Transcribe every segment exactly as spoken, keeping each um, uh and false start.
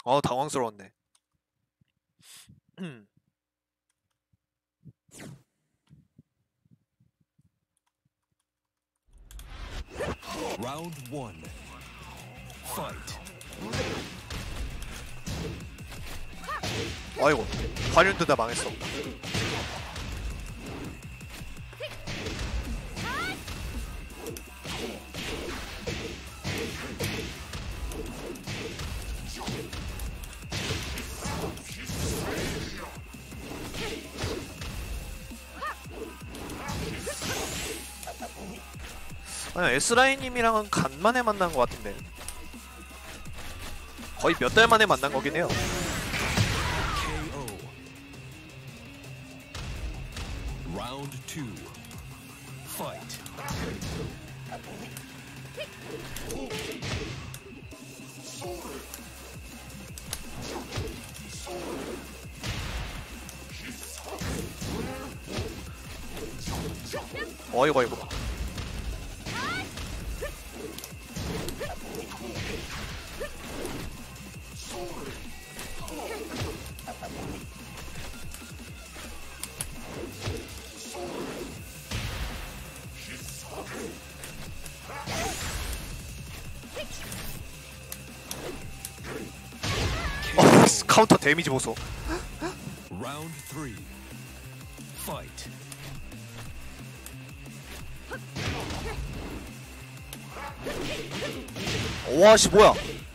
어, 당황스러웠네. Round one. Fight. 아이고, 관윤도 다 망했어. 아니, S라인님이랑은 간만에 만난 것 같은데 거의 몇 달 만에 만난 거긴 해요. 케이오. Round two. Fight. 어이구 어이구. 어, 카운터 데미지 보소. Round three. Fight. 와씨 뭐야?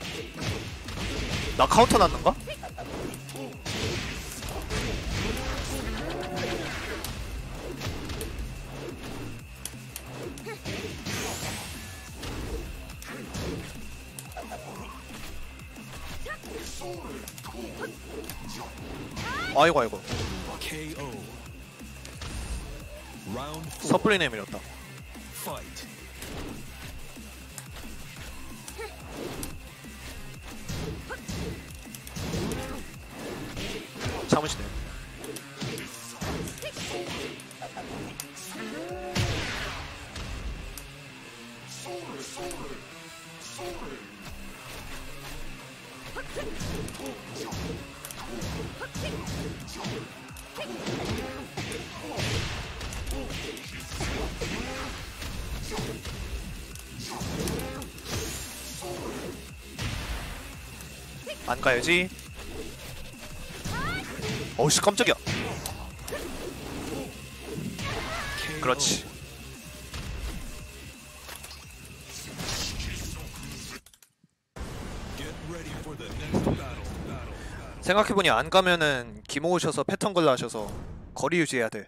나 카운터 났는가? 아이고 아이고. 케이오. Round four. 섣불리 내밀었다. Fight. 참으시네. 안 가야지. 어우씨 깜짝이야. 그렇지. Get ready for the next battle. Battle. 생각해보니 안 가면은 기모 오셔서 패턴 걸라 하셔서 거리 유지해야 돼.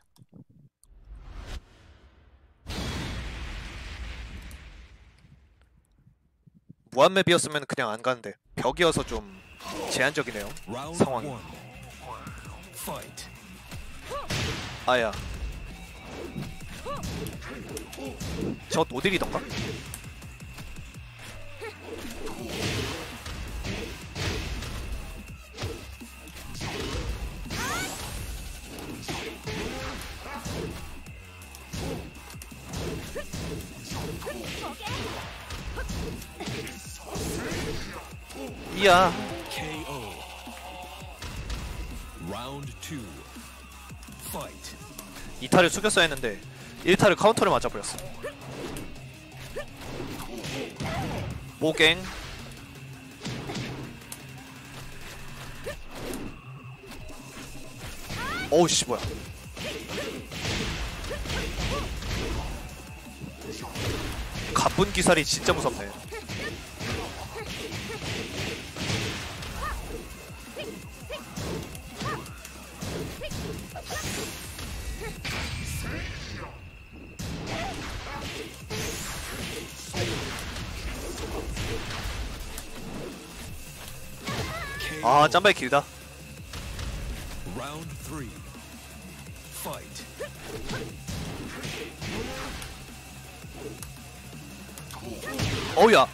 무한맵이었으면 그냥 안 가는데 벽이어서 좀 제한적이네요. Round 상황이. one. Fight. 아야. 저 노딜이던가? 이야. 케이오. Round two. Fight. 이 타를 숙였어야 했는데 일 타를 카운터를 맞아버렸어. 모갱. 어우씨 뭐야. 가쁜 기살이 진짜 무섭네. 아 짬바이 길다. Round three. Fight. 어우야.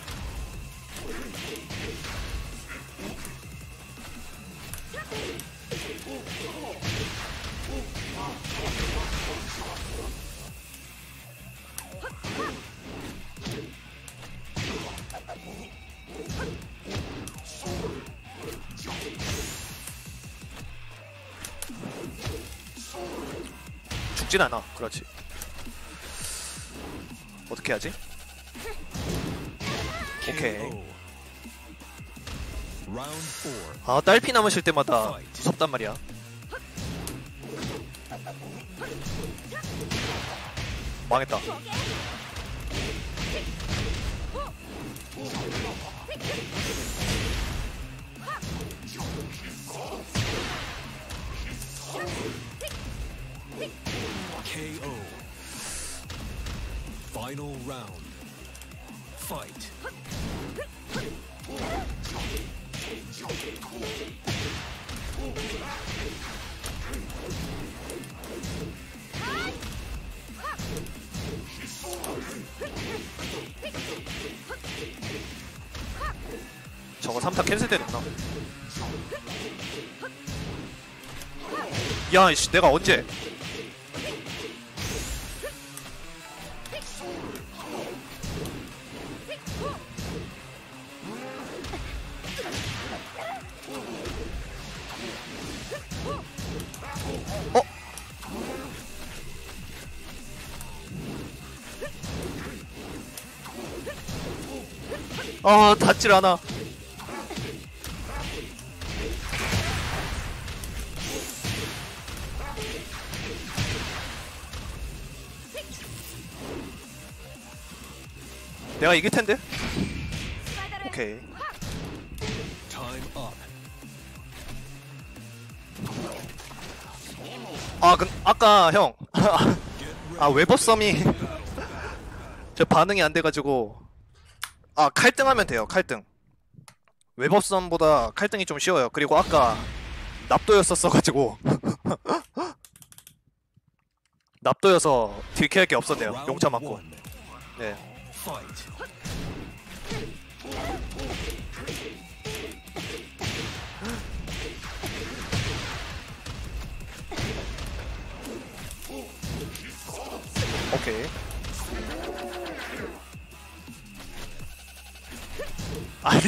죽진 않아. 그렇지. 어떻게 하지? 오케이. Round four. 아, 딸피 남으실 때마다 무섭단 말이야. 망했다. K O. Final round. Fight. 저거 삼 타 캔슬 되는구나. 야, 이씨, 내가 언제? 어? 아, 닿질 않아. 내가 이길 텐데? 오케이. Time up. 아, 그, 아까 형. 아, 웨버썸이 저 반응이 안 돼가지고. 아, 칼등하면 돼요. 칼등. 웨버썸보다 칼등이 좀 쉬워요. 그리고 아까 납도였었어가지고 납도여서 딜캐할 게 없었네요. Round 용차 맞고. one. 네. Fight. 오케이. 아니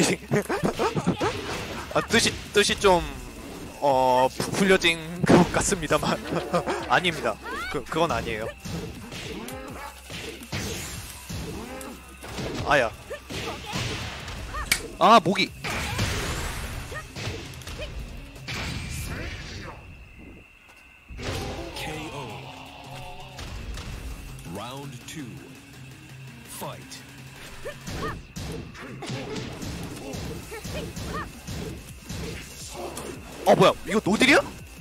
아, 뜻이 뜻이 좀 어 부풀려진 것 같습니다만 아닙니다. 그 그건 아니에요. 아야. 아, 모기. K O. Round two. Fight. 어, 뭐야? 이거 노딜이야?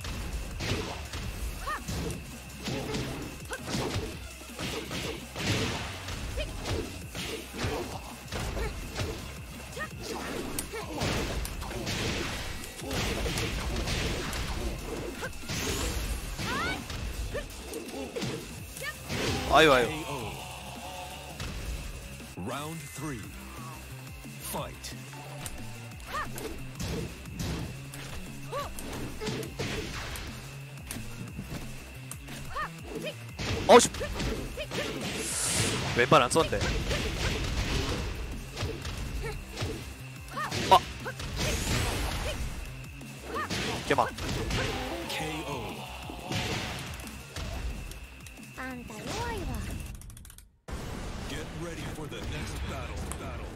아유 아유. K O. Round three. Fight. 어씨. 왼발 안 썼는데. 아. 개막. K O. あんた弱いわ。 Get ready for the next battle. Battle.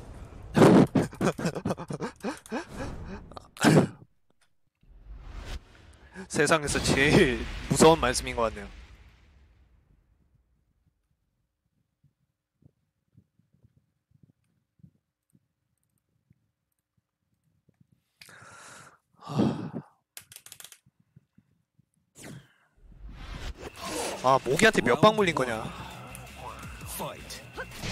Battle. 세상에서 제일 무서운 말씀인 것 같네요. 아, 모기한테 몇 방 물린 거냐? Fight.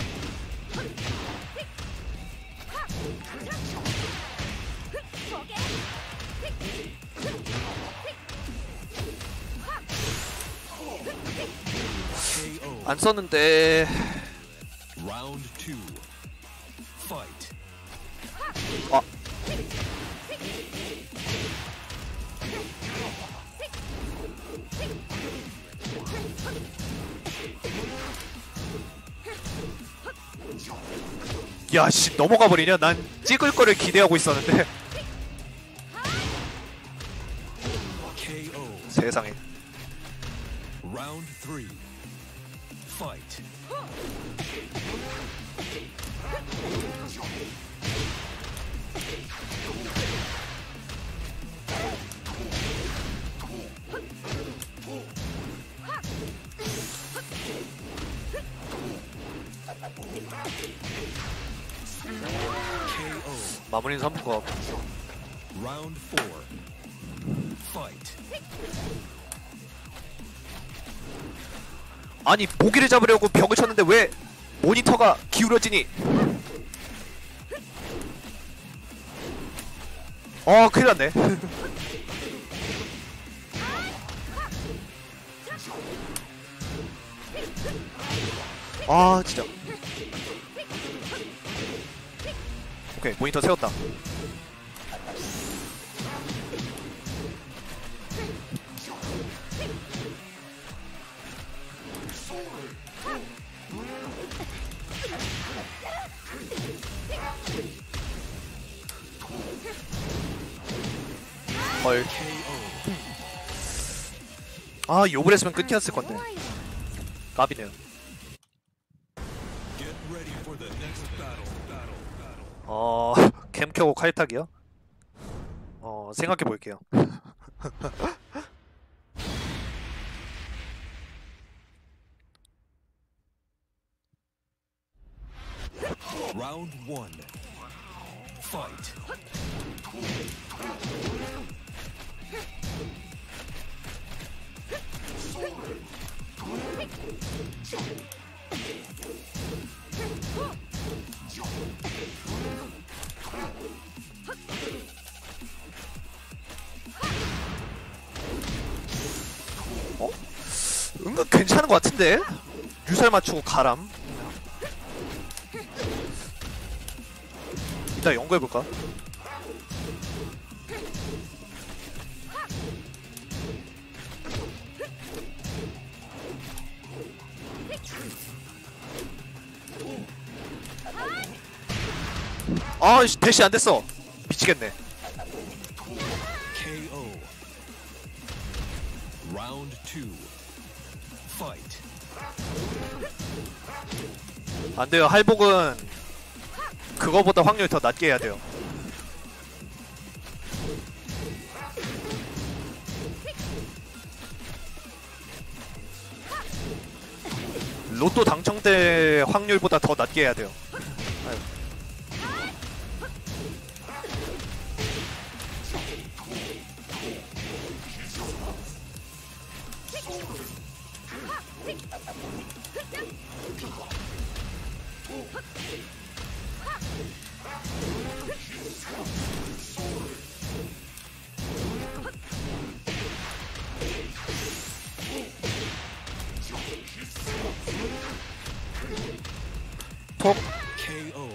K O. 안 썼는데. Round two. Fight. 아. 야, 씨, 넘어가 버리냐? 난 찍을 거를 기대하고 있었는데. K O. 세상에. Round Round three. Fight. 마무리는 삼 분 것 같고. Round four. Fight. 아니 모기를 잡으려고 벽을 쳤는데 왜 모니터가 기울어지니? 어 큰일 났네. 아 진짜. 오케이 모니터 세웠다. 헐. 아 욕을 했으면 끝이었을 건데. 弱いわ 까비네요. Get ready for the next battle. Battle. Battle. 어 캠 켜고 칼탁이요? 어 생각해 볼게요. Round one. Fight. 어? 은근 괜찮은 것 같은데? 유살 맞추고 가람. 이따 연구해볼까? 아이씨 대시 안됐어. 미치겠네. K O. Round two. Fight. 안돼요. 할복은 그거보다 확률이 더 낮게 해야 돼요. 로또 당첨될 확률보다 더 낮게 해야 돼요. 아유. 톡. K O.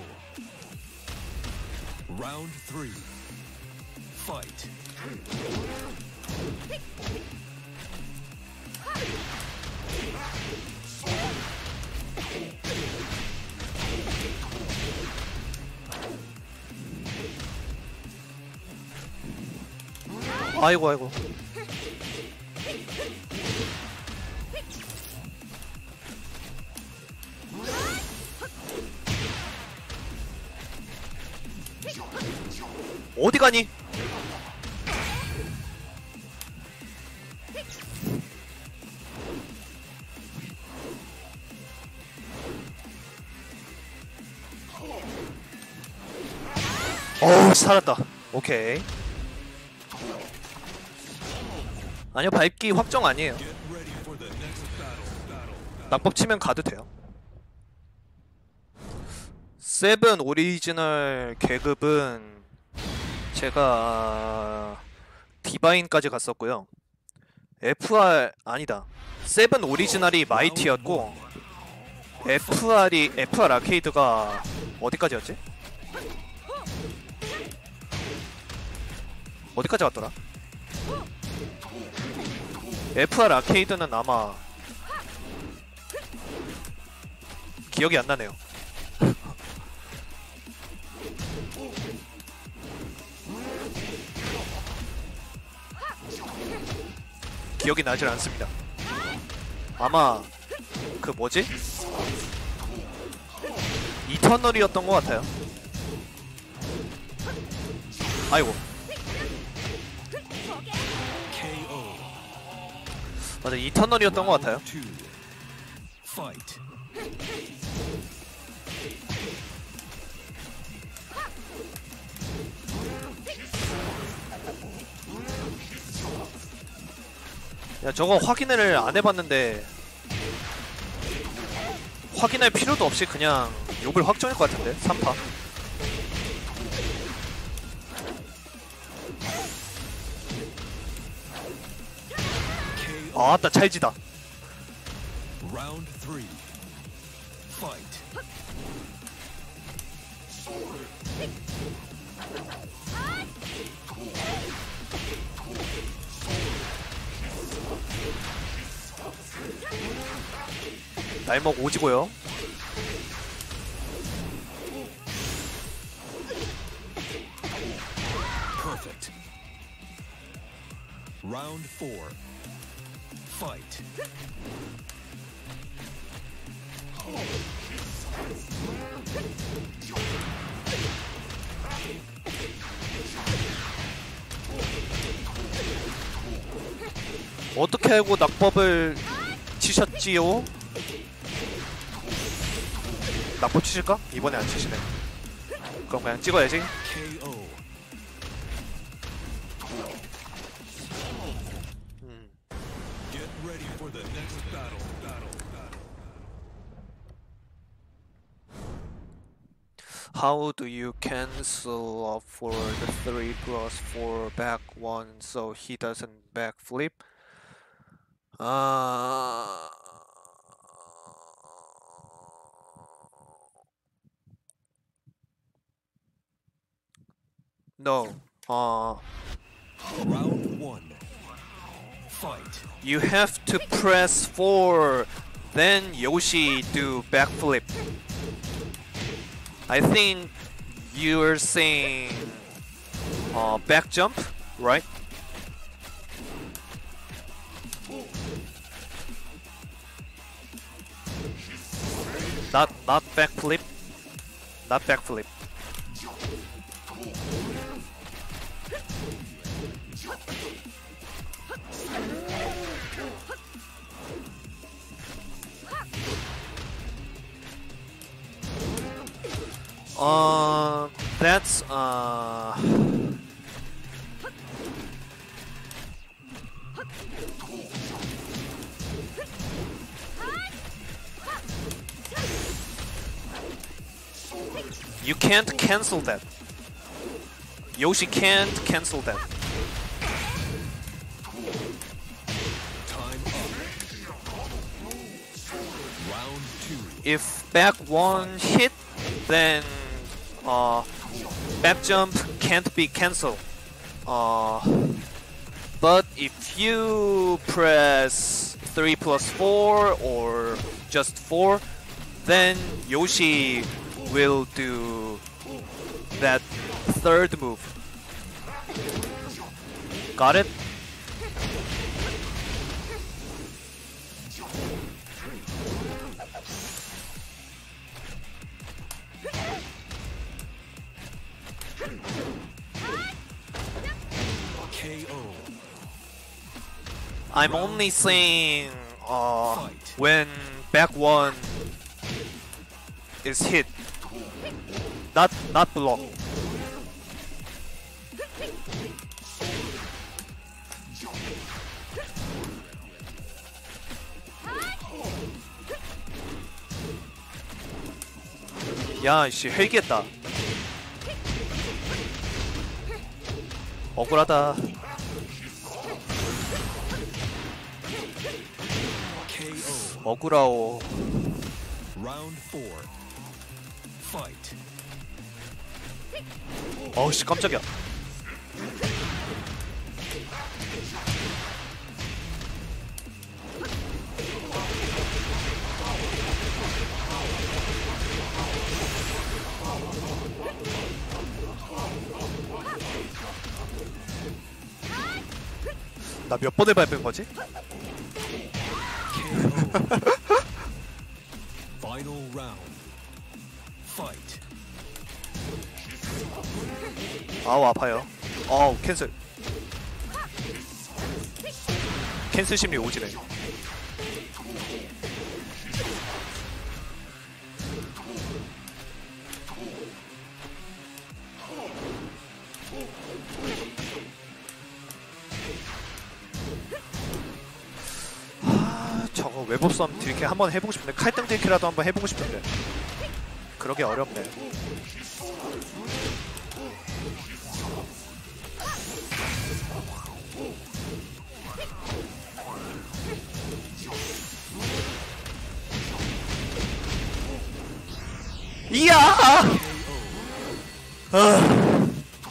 Round three. Fight. 아이고 아이고. 어디 가니? 어우 살았다. 오케이. 아니요 밟기 확정 아니에요. Get ready for the next battle. Battle. 낙법 치면 가도 돼요. 세븐 오리지널 계급은 제가 디바인까지 갔었고요. 에프알 아니다. 세븐 오리지널이 마이티였고 에프알이 에프알 아케이드가 어디까지였지? 어디까지 갔더라? 에프알 아케이드는 아마 기억이 안 나네요. 기억이 나질 않습니다. 아마 그 뭐지? 이터널이었던 것 같아요. 아이고. 케이오. 맞아, 이터널이었던 것 같아요. 투. Fight. 야, 저거 확인을 안 해봤는데 확인할 필요도 없이 그냥 욕을 확정할 것 같은데. 삼 파. 아, 나 찰지다. Round three. Fight. 날먹 오지고요. Perfect. Round four. Fight. 어떻게 알고 낙법을 치셨지요? 낙법 치실까? 이번에 안 치시네. 그럼 그냥 찍어야지. 케이오. 음. Get ready for the next battle. Battle. Battle. How do you cancel off for the three plus four back one so he doesn't backflip? Uh, no. Uh, Round one. Fight. you have to press four, then Yoshi do backflip. I think you're saying uh, back jump, right? Not not backflip, not backflip. Uh, that's uh. You can't cancel that. Yoshi can't cancel that. Time up. Round two. If back one hit, then uh, back jump can't be cancelled. Uh, but if you press three plus four or just four, then Yoshi will do that third move. Got it? K O. I'm only saying uh, when back one is hit, not not block. 야, 씨 헬기했다. 억울하다. K O. 억울하오. Round four. Fight. 어우씨 깜짝이야. 나 몇 번을 밟은 거지? K O. Final round. Fight. 아우 아파요. 어우 캔슬. 캔슬 심리 오지네. 하, 저거 외부 싸움 딜캐 한번 해보고 싶은데 칼등 딜캐라도 한번 해보고 싶은데 그러기 어렵네. 이야! 아.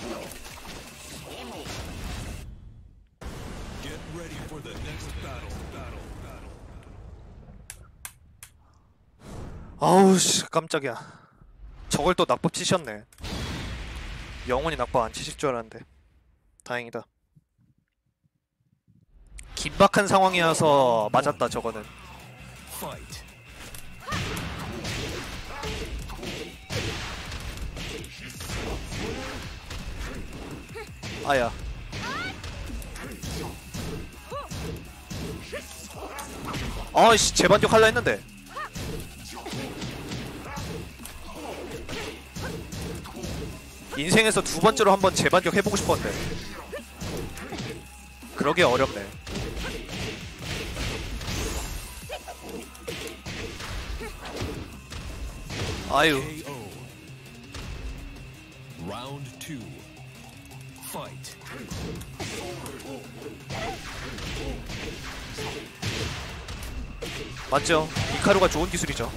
Get ready for the next battle. Battle. Battle. 아우 씨 깜짝이야. 저걸 또 낙법 치셨네. 영원히 낙법 안 치실 줄 알았는데 다행이다. 긴박한 상황이어서 맞았다 저거는. Fight. 아야. 아이씨 재반격 할라 했는데. 인생에서 두 번째로 한번 재반격 해보고 싶었는데 그러기 어렵네. 아유. K O. Round two. Fight. 맞죠? 이카루가 좋은 기술이죠.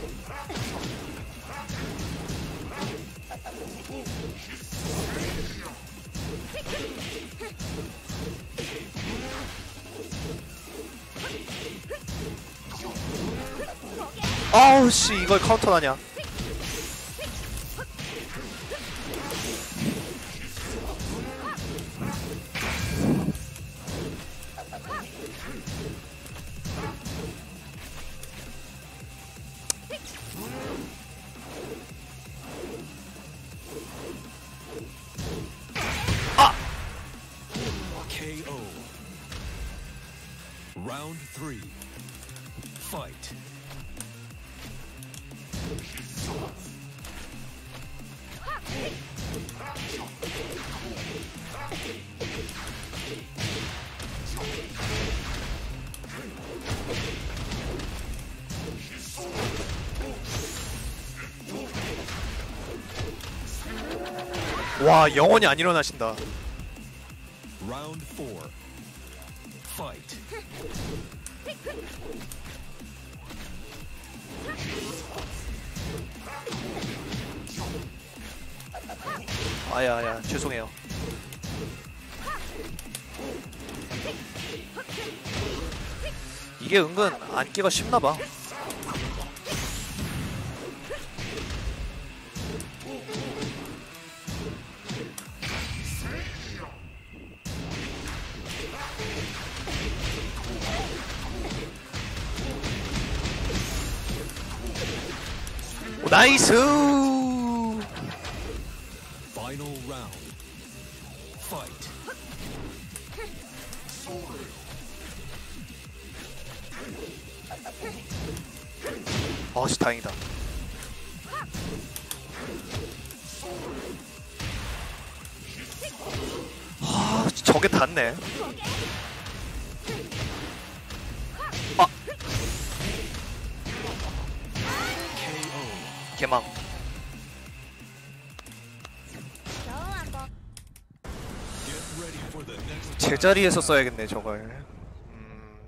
아우 씨 이걸 카운터하냐. K O. Round three. Fight. 와 영원히 안 일어나신다. Round four. Fight. 아야 아야 죄송해요. 이게 은근 안기가 쉽나봐. 오, 나이스. Final round. Fight. 아씨 다행이다. 아 저게 닿네. 아 개망. Get ready for the next. 제자리에서 써야겠네 저걸. 음...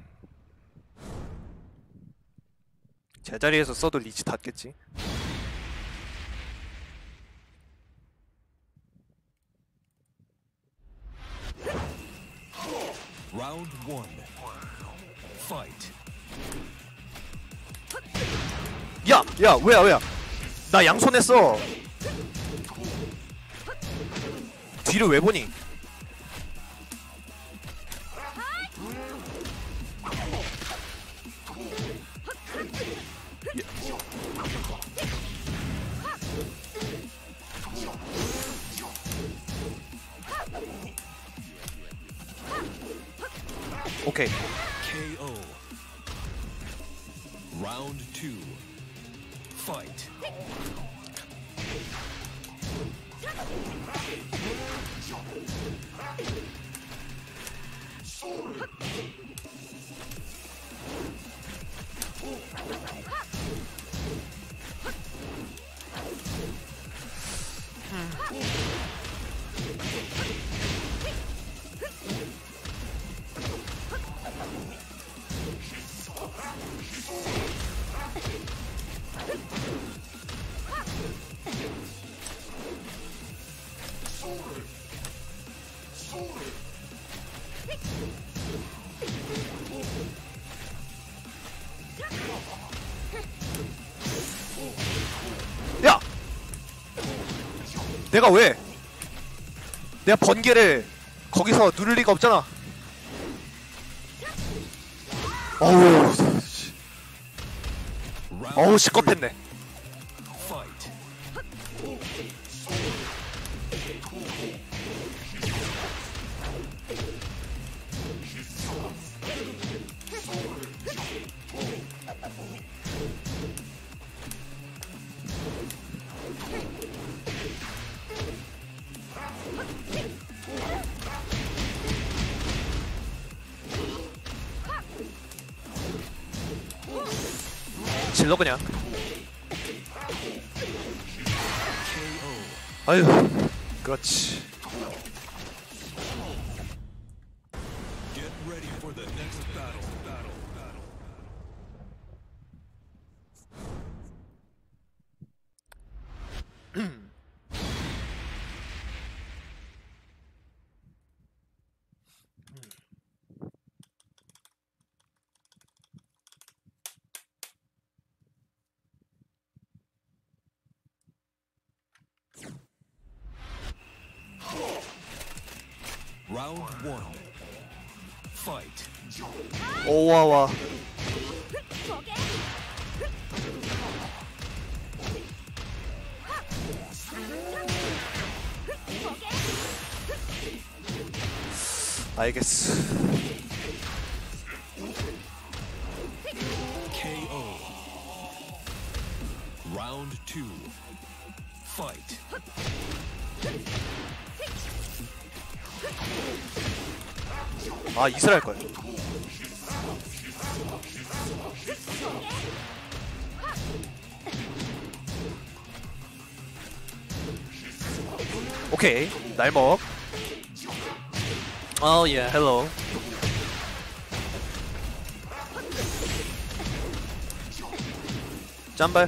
제자리에서 써도 리치 닿겠지. Round one. Fight. 야! 야! 왜야 왜야? 나 양손했어. 뒤를 왜 보니? 오케이. K O. Round two. Fight. 야! 내가 왜? 내가 번개를 거기서 누를 리가 없잖아. 어우, 씨. 어우, 시겁했네. Fight. 질러 그냥. K O. 아유, 그렇지. Get ready for the next battle. Battle. Battle. Round one. Fight. 오와와. 알겠어. K O. Round two. Fight. 아, 이슬 할 걸. 오케이, 날먹. 어, 예, 헬로. 짬발.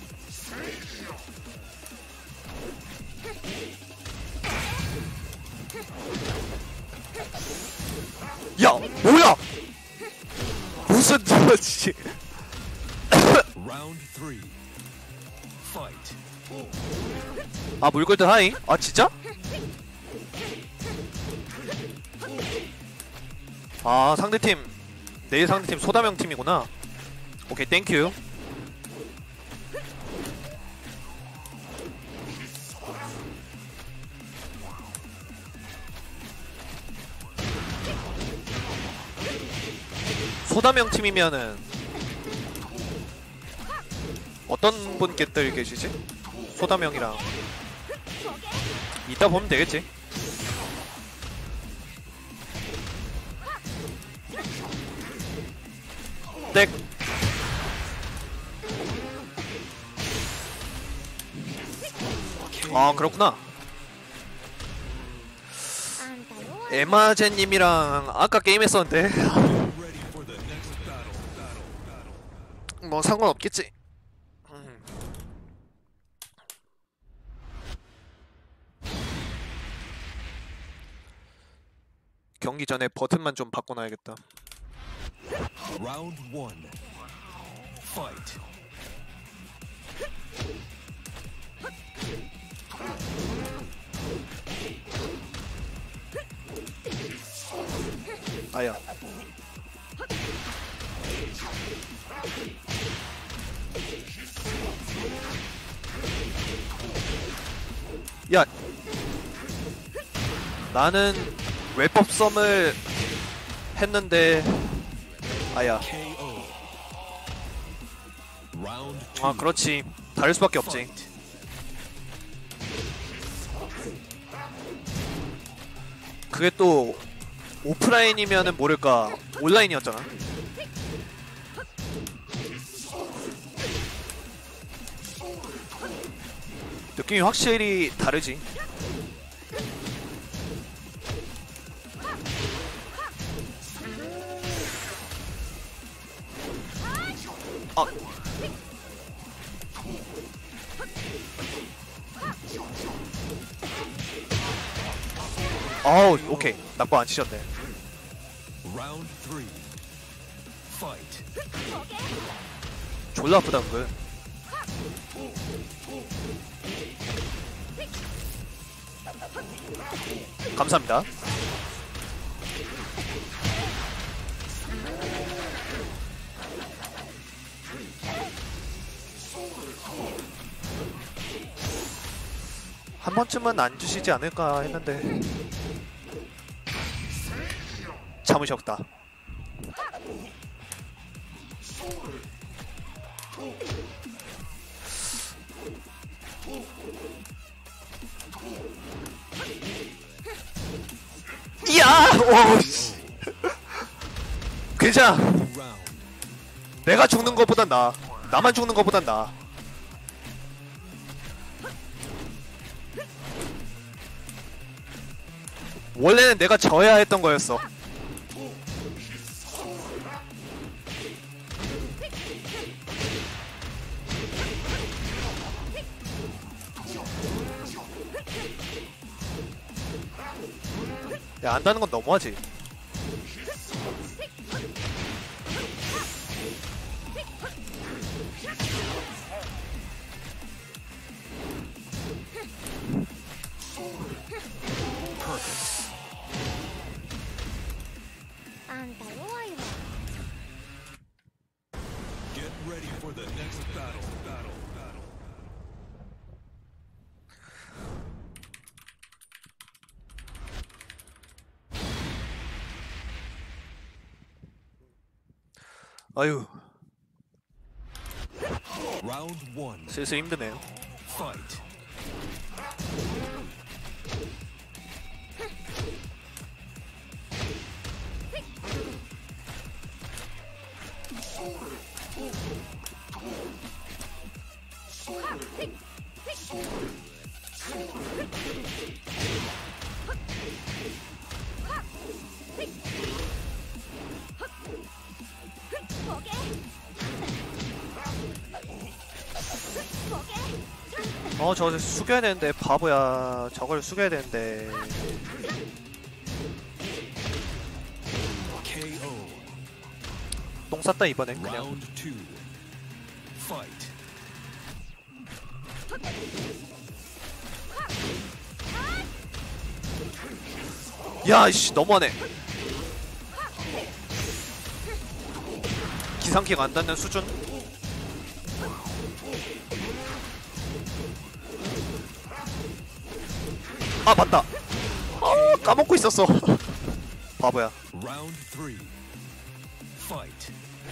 야, 뭐야? 무슨 저지? Round three. Fight. 아, 물골드 하잉? 아, 진짜? 아, 상대팀 내일 상대팀 소다명 팀이구나. 오케이, 땡큐. 소다명 팀이면은 어떤 분께들 계시지? 소다명이랑 이따 보면 되겠지. 땡. 아, 그렇구나. 에마제님이랑 아까 게임했었는데 Ready for the next battle. Battle. Battle. 뭐 상관없겠지. 음. 경기 전에 버튼만 좀 바꿔놔야겠다. Round one. Fight. 아야. 야, 나는 외법 썸을 했는데 아야. K.O. Round two. 아 그렇지. 다를 수밖에 없지. 그게 또 오프라인이면은 모를까 온라인이었잖아. 느낌이 확실히 다르지. 아. 어우, 오케이. 낙법 안 치셨네. Round three. Fight. 졸라 아프다, 그걸. 감사합니다. 한 번쯤은 안 주시지 않을까 했는데 참으셨다. 이야! 오, 씨. 괜찮아. Round. 내가 죽는 것보단 나아. 나만 죽는 것보단 나아. 원래는 내가 져야 했던 거였어. 야, 안다는 건 너무하지. 안다 요아이 와. Get ready for the next battle. Battle. Battle. 아유, Round one. 슬슬 힘드네요. Fight. 어, 저거 숙여야 되는데, 바보야. 저걸 숙여야 되는데. K.O. 똥 쌌다, 이번엔 그냥. Round two. Fight. 야, 이씨, 너무하네. 기상킥 안 닿는 수준? 아, 맞다. 아, 까먹고 있었어. 바보야. Round three. Fight.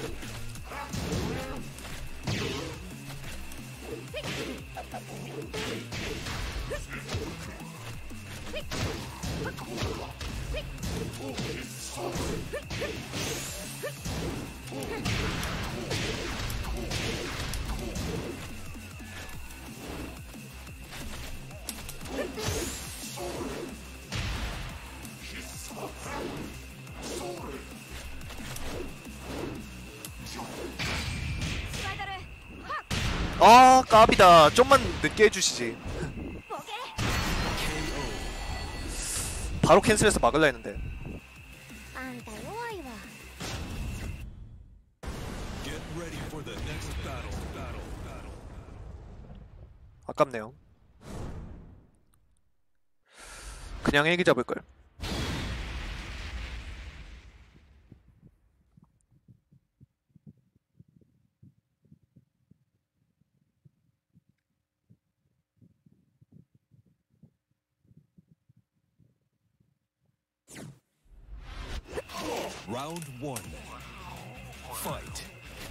아, 까비다. 좀만 늦게 해주시지. 바로 캔슬해서 막을라 했는데. 안다 요아이 와. Get ready for the next battle. Battle. Battle. 아깝네요. 그냥 일기 잡을걸. Round one. Fight.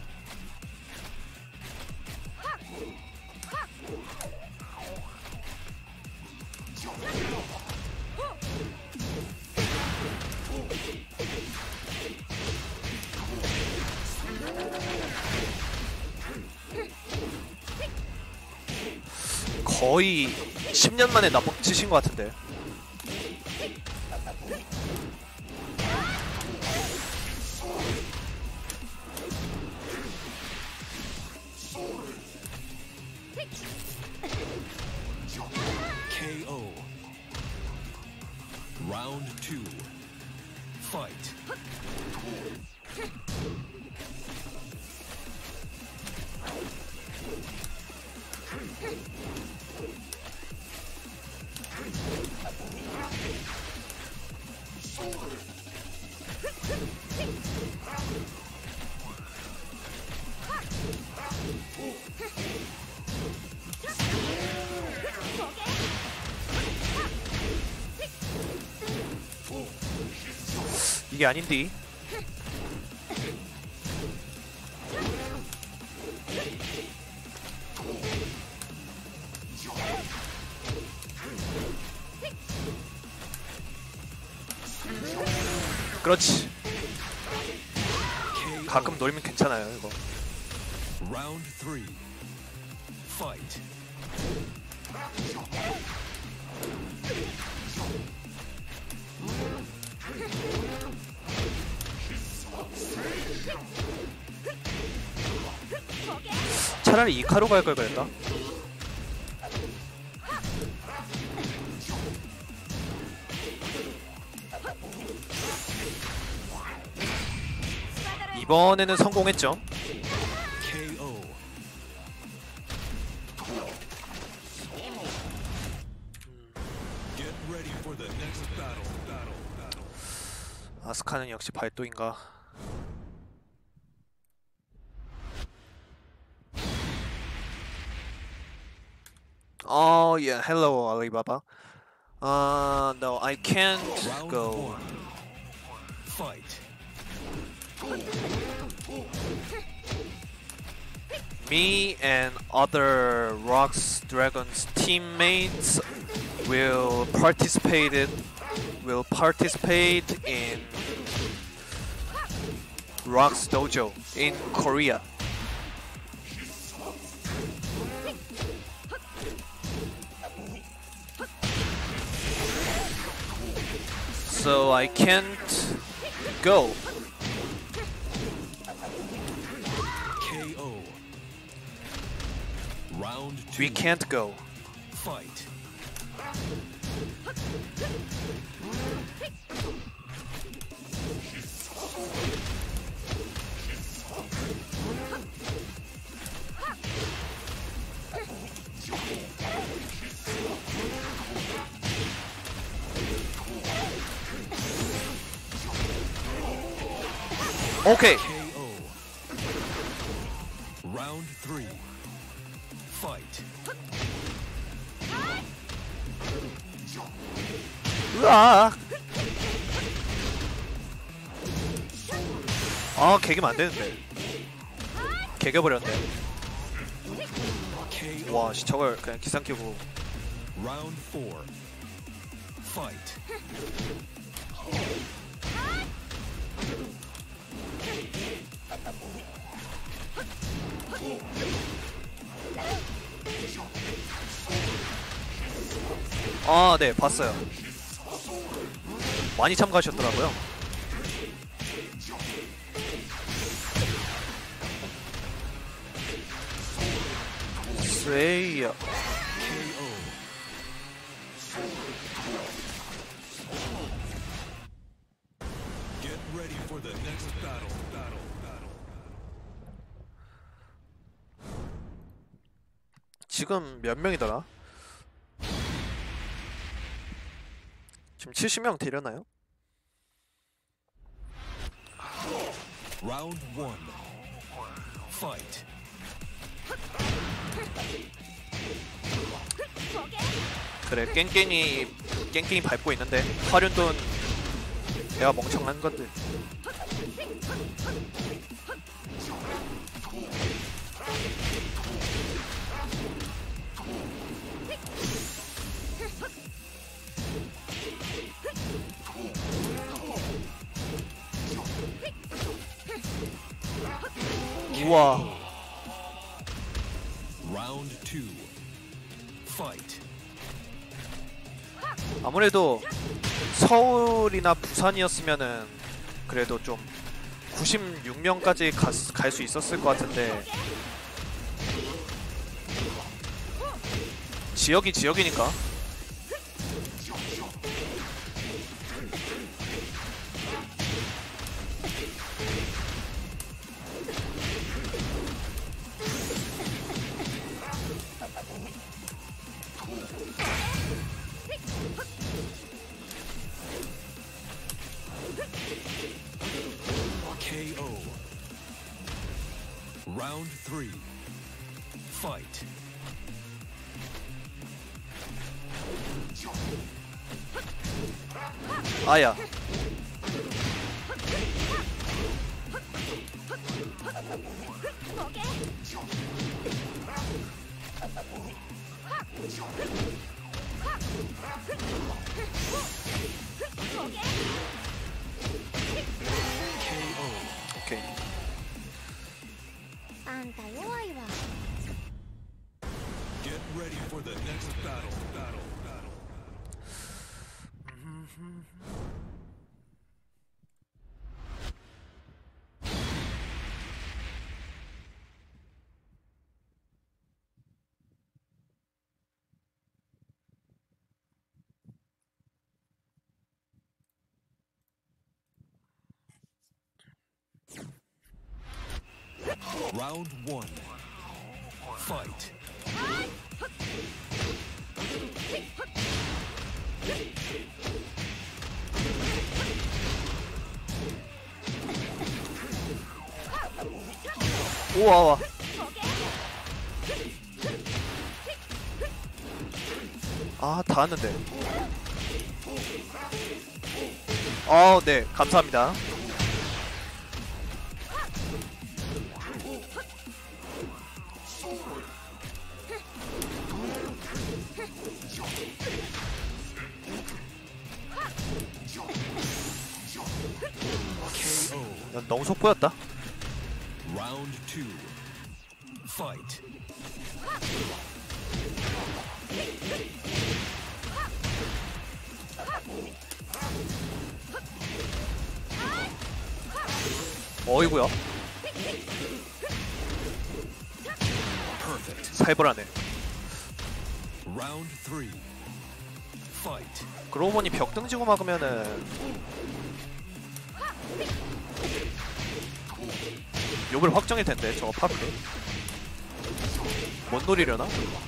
거의 십 년 만에 나복 치신 것 같은데. K O. Round two. Fight. 이게 아닌디. 그렇지. 가끔 놀면 괜찮아요 이거. Round three. Fight. 차라리 이카로 갈 걸 그랬다. 이번에는 성공했죠. K O. Get ready for the next battle. Battle. Battle. 아스카는 역시 발도인가. Oh yeah, hello Alibaba. Uh, no, I can't Round go. one. Fight. Me and other Rocks Dragons teammates will participate in, will participate in Rocks Dojo in Korea. So I can't go. K O. Round two. We can't go. Fight. Okay. K O. Round three. Fight. 으아. 아, 개기면 안 되는데. 개겨버렸네. K O. 와, 씨, 저걸 그냥 기상 끼고. Round four. Fight. 아, 네, 봤어요. 많이 참가하셨더라고요. 스웨이야. K O. Get ready for the next battle. Battle. Battle. 지금 몇 명이더라? 지금 칠십 명 되려나요? Round one. Fight. 그래, 깽깽이 깽깽이 밟고 있는데 화륜돈 내가 멍청한 건데. 우와. Round two. Fight. 아무래도 서울이나 부산이었으면은 그래도 좀 구십육 명까지 갈 수 있었을 것 같은데 지역이 지역이니까. K O. Round three. Fight. 아야. 오케이. あんた弱いわ Get ready for the next battle. Battle. Battle. Round one. Fight. 우와 와. 아, 다 왔는데. 어, 네, 감사합니다. 난 너무 속보였다. Round two. Fight. 어이구야. Perfect. 살벌하네. Round three. Fight. 그러고 보니 벽 등지고 막으면은 욕을 확정일 텐데 저거 파크. 뭔 놀이려나?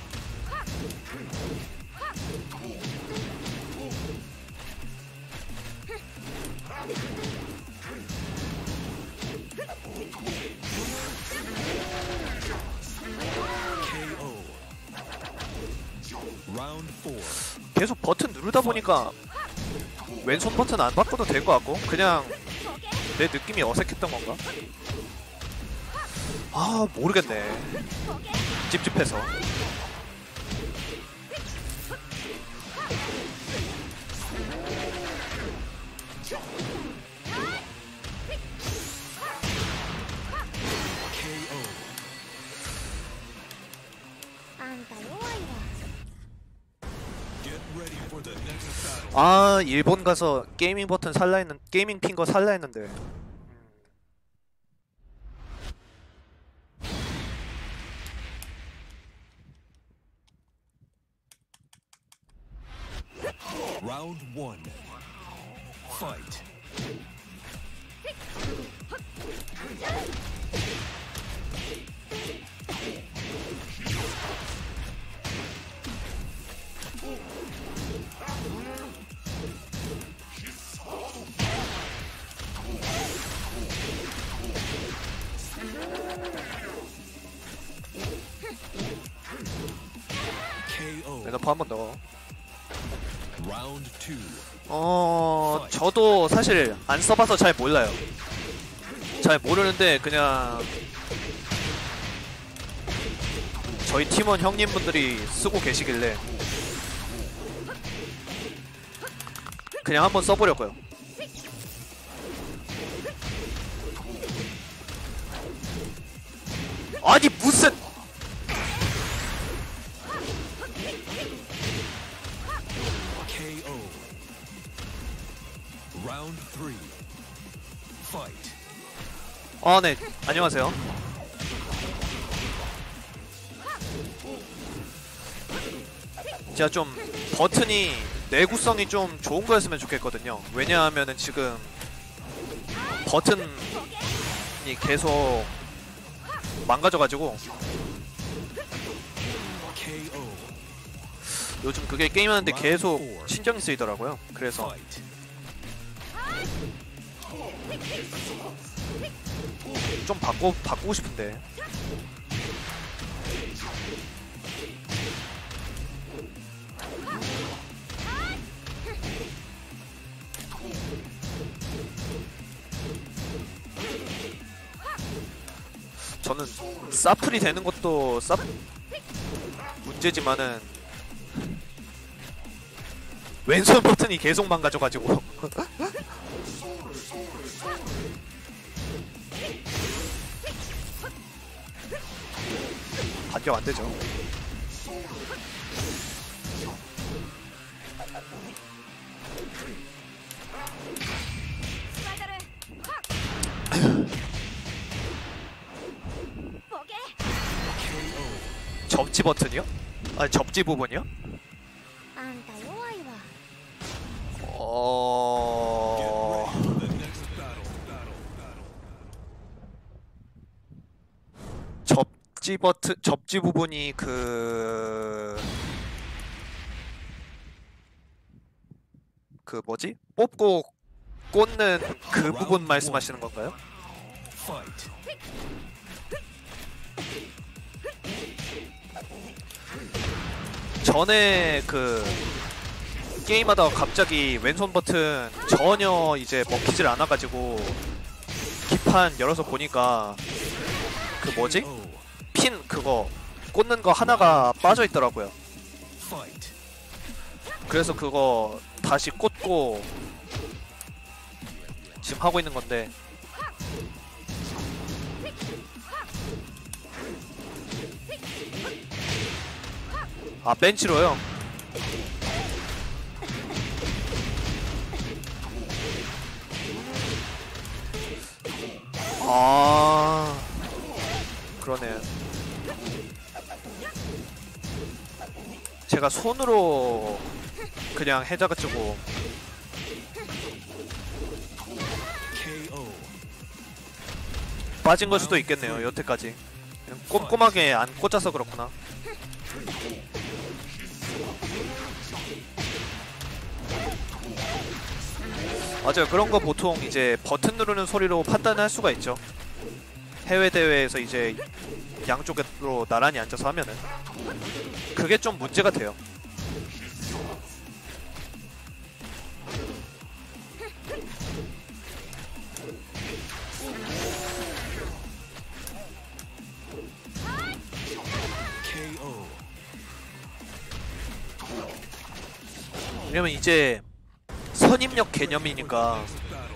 K O. Round four. 계속 버튼 누르다 보니까 왼손 버튼 안 바꿔도 될 것 같고 그냥 내 느낌이 어색했던 건가? 아, 모르겠네. 찝찝해서. K O. あんた弱いわ Get ready for the next battle. 아, 일본 가서 게이밍 버튼 살라 했는 게이밍 핀 거 살라 했는데. Round one. Fight. K O. 레너프 한 번 더. Round two. 어, 저도 사실 안 써봐서 잘 몰라요. 잘 모르는데 그냥 저희 팀원 형님분들이 쓰고 계시길래 그냥 한번 써보려고요. 아니 무슨 케이오. Round three. Fight. 아 네 안녕하세요. 제가 좀 버튼이 내구성이 좀 좋은 거였으면 좋겠거든요. 왜냐하면은 지금 버튼이 계속 망가져가지고 케이오. 요즘 그게 게임하는데 계속 신경이 쓰이더라고요. 그래서 Fight. 좀 바꿔 바꾸고 싶은데. 저는 사플이 되는 것도 사 문제지만은 왼손 버튼이 계속 망가져가지고 반격 안 되죠. 접지 버튼이요? 아니 접지 부분이요? あんた弱いわ 어... The next battle. Battle. Battle. 접지 버튼 접지 부분이 그... 그 뭐지? 뽑고 꽂는 그 부분 말씀하시는 건가요? Fight. 전에 그 게임하다가 갑자기 왼손 버튼 전혀 이제 먹히질 않아가지고 기판 열어서 보니까 그 뭐지? Oh. 핀 그거 꽂는 거 하나가 빠져 있더라고요. Fight. 그래서 그거 다시 꽂고 지금 하고 있는 건데 아 벤치로요? 아 그러네. 제가 손으로 그냥 해자가지고 케이오. 빠진 걸 수도 있겠네요. 여태까지 그냥 꼼꼼하게 안 꽂아서 그렇구나. 맞아요. 그런 거 보통 이제 버튼 누르는 소리로 판단할 수가 있죠. 해외 대회에서 이제 양쪽으로 나란히 앉아서 하면은 그게 좀 문제가 돼요. 케이오. 왜냐면 이제 선입력 개념이니까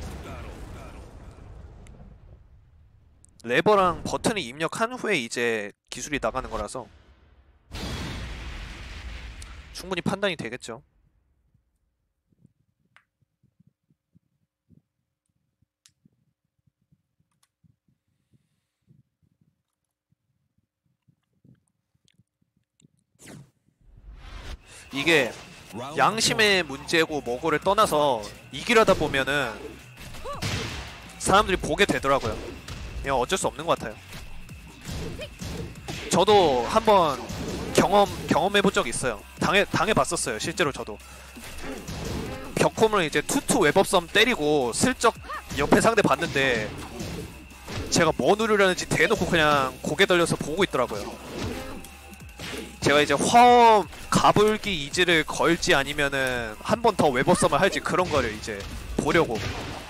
레버랑 버튼을 입력한 후에 이제 기술이 나가는 거라서 충분히 판단이 되겠죠. 이게 양심의 문제고 뭐고를 떠나서 이기려다 보면은 사람들이 보게 되더라고요. 그냥 어쩔 수 없는 것 같아요. 저도 한번 경험 경험해본 적 있어요. 당해 당해봤었어요. 실제로 저도 벽홈을 이제 투투 웹업섬 때리고 슬쩍 옆에 상대 봤는데 제가 뭐 누르려는지 대놓고 그냥 고개 돌려서 보고 있더라고요. 제가 이제 화엄 가불기 이지를 걸지 아니면은 한 번 더 웹업섬을 할지 그런 거를 이제 보려고.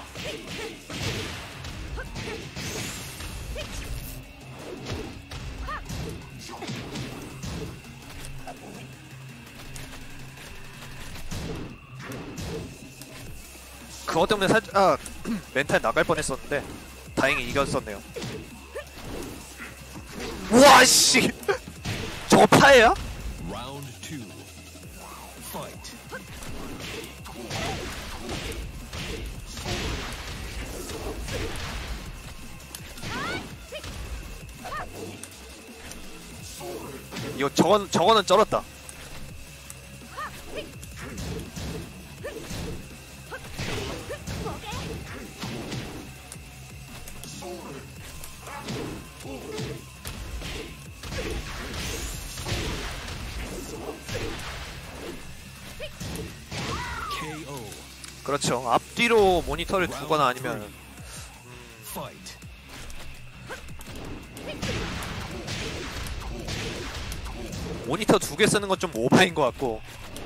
그것 때문에 살짝 아, 멘탈 나갈 뻔했었는데 다행히 이겼었네요. 우와 씨. 저거 파예요? Round two. Fight. 이거 저건 저거는 쩔었다. 케이오. 그렇죠. 앞뒤로 모니터를 두거나 아니면 Fight. 모니터 두 개 쓰는 건 좀 오바인 것 같고.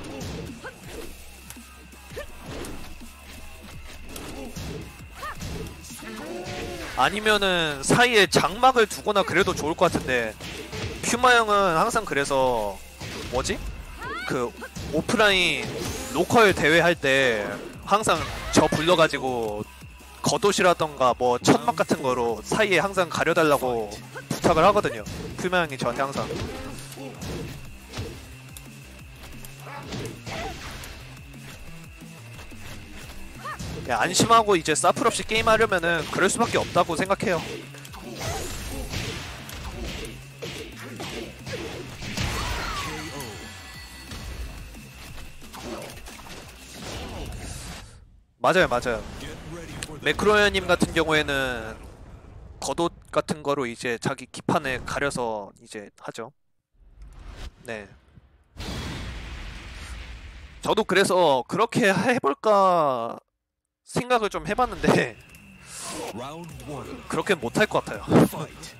아니면은 사이에 장막을 두거나 그래도 좋을 것 같은데 퓨마 형은 항상 그래서 뭐지? 그 오프라인 로컬 대회 할 때 항상 저 불러가지고 겉옷이라던가 뭐 천막 같은 거로 사이에 항상 가려달라고 부탁을 하거든요. 퓨마 형이 저한테 항상. 야, 안심하고 이제 사플 없이 게임하려면은 그럴 수밖에 없다고 생각해요. 맞아요, 맞아요. 매크로연님 같은 경우에는 겉옷 같은 거로 이제 자기 기판에 가려서 이제 하죠. 네. 저도 그래서 그렇게 해볼까 생각을 좀 해봤는데 Round one. 그렇게 못할 것 같아요. Fight.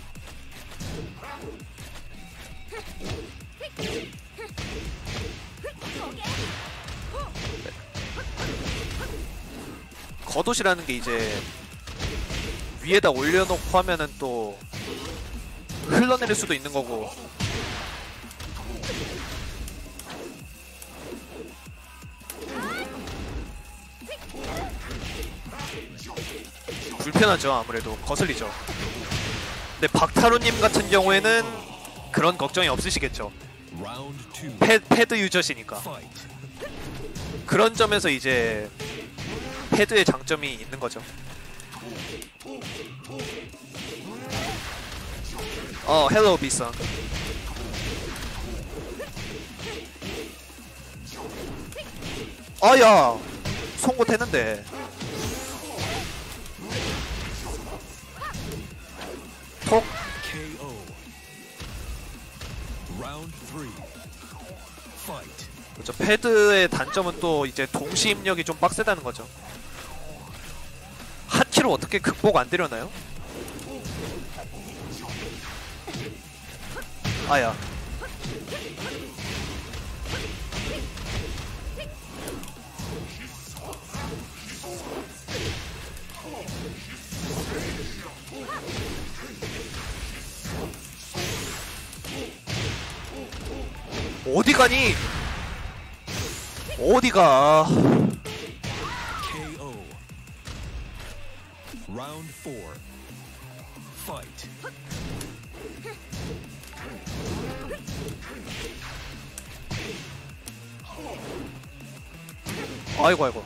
겉옷이라는 게 이제 위에다 올려놓고 하면은 또 흘러내릴 수도 있는 거고. 불편하죠. 아무래도 거슬리죠. 근데 박타로님 같은 경우에는 그런 걱정이 없으시겠죠. Round two. 패, 패드 유저시니까. Fight. 그런 점에서 이제 패드의 장점이 있는 거죠. 어, 헬로 비선. 아야, 송곳했는데. 톡. 케이오. Round three. Fight. 그렇죠. 패드의 단점은 또 이제 동시 입력이 좀 빡세다는 거죠. 핫키로 어떻게 극복 안 되려나요? 아야. 어디 가니? 어디가? 케이오. Round four. Fight. 아이고 아이고.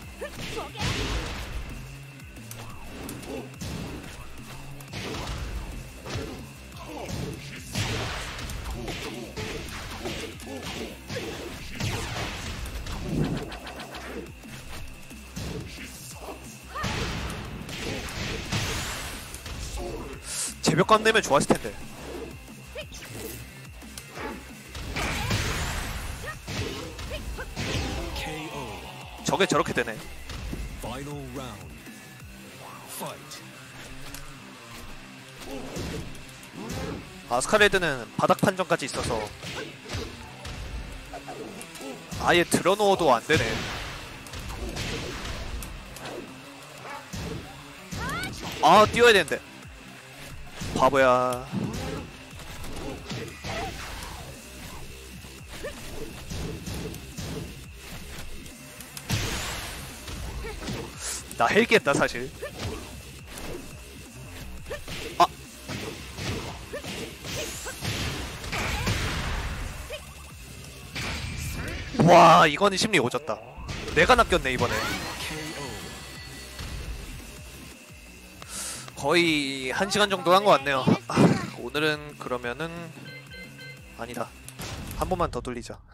제벽감 내면 좋았을 텐데. 케이오. 저게 저렇게 되네. Final round. Fight. 아, 스카레드는 바닥 판정까지 있어서 아예 들어놓어도 안 되네. 아, 뛰어야 되는데. 바보야. 나 헬기 했다 사실. 아, 와 이거는 심리 오졌다. 내가 낚였네 이번에. 거의 한 시간 정도 한 것 같네요. 아, 오늘은 그러면은 아니다. 한 번만 더 돌리자.